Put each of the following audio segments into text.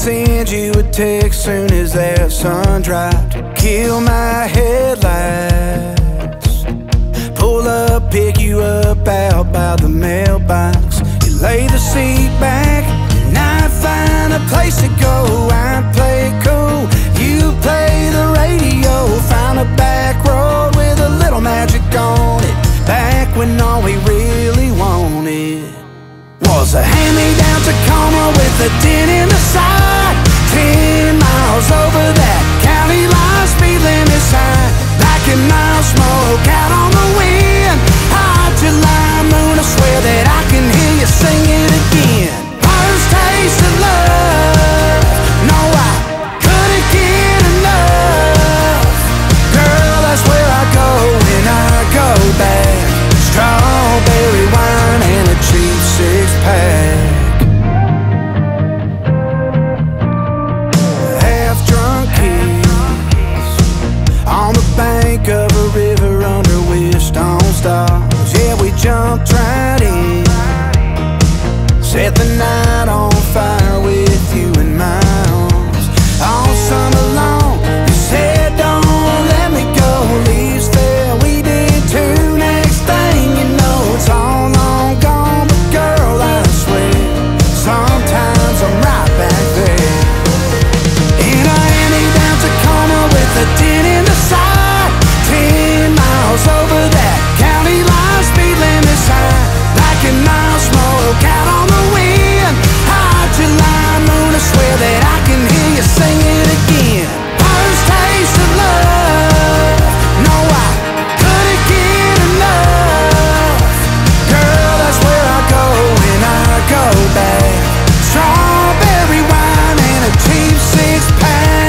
send you a text soon as that sun dropped. Kill my headlights. Pull up, pick you up out by the mailbox. You lay the seat back and I find a place to go. I play it cool, you play the radio. Found a back road with a little magic on it. Back when all we really wanted was a hand-me-down Tacoma with a dent in the side. 10 miles over that county line, speed limit sign. Like an oil smoke out on the wind. Hot July moon, I swear that I can hear you sing it again. First taste of love, no, I couldn't get enough. Girl, that's where I go when I go back. Strawberry wine and a cheap six-pack. Half-drunk kiss on the bank of a river under Wishstone stars. Yeah, we jumped right in, set the night on fire with you in my arms. All summer long, you said don't let me go. Leaves there, we did too. Next thing you know, it's all long gone. But girl, I swear, sometimes I'm right back there. In a hand-me-down Tacoma with a dent in the side. 10 miles over that county line, speed limit sign. Like an oil smoke out on the wind. Hot July moon, I swear that I can hear you sing it again. First taste of love, no, I couldn't get enough. Girl, that's where I go when I go back. Strawberry wine and a cheap six-pack.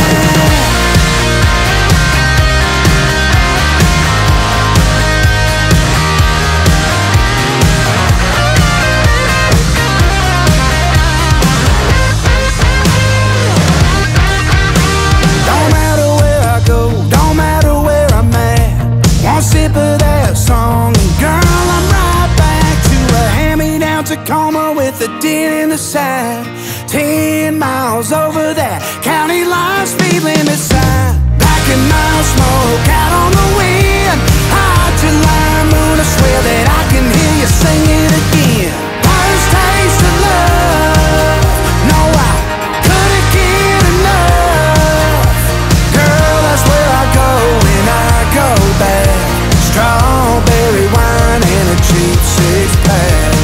Don't matter where I go, don't matter where I'm at. One sip of that song and girl, I'm right back to a hand-me-down Tacoma with a dent in the side. 10 miles over that county line, speed limit sign. Like an oil smoke out on the wind. Hot July moon, I swear that I can hear you sing it again. First taste of love, no, I couldn't get enough. Girl, that's where I go when I go back. Strawberry wine and a cheap six-pack.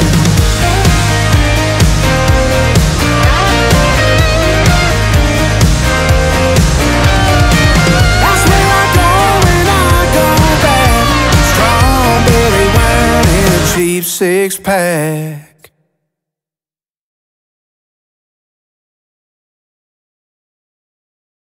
That's where I go when I go back. Strawberry wine and a cheap six-pack.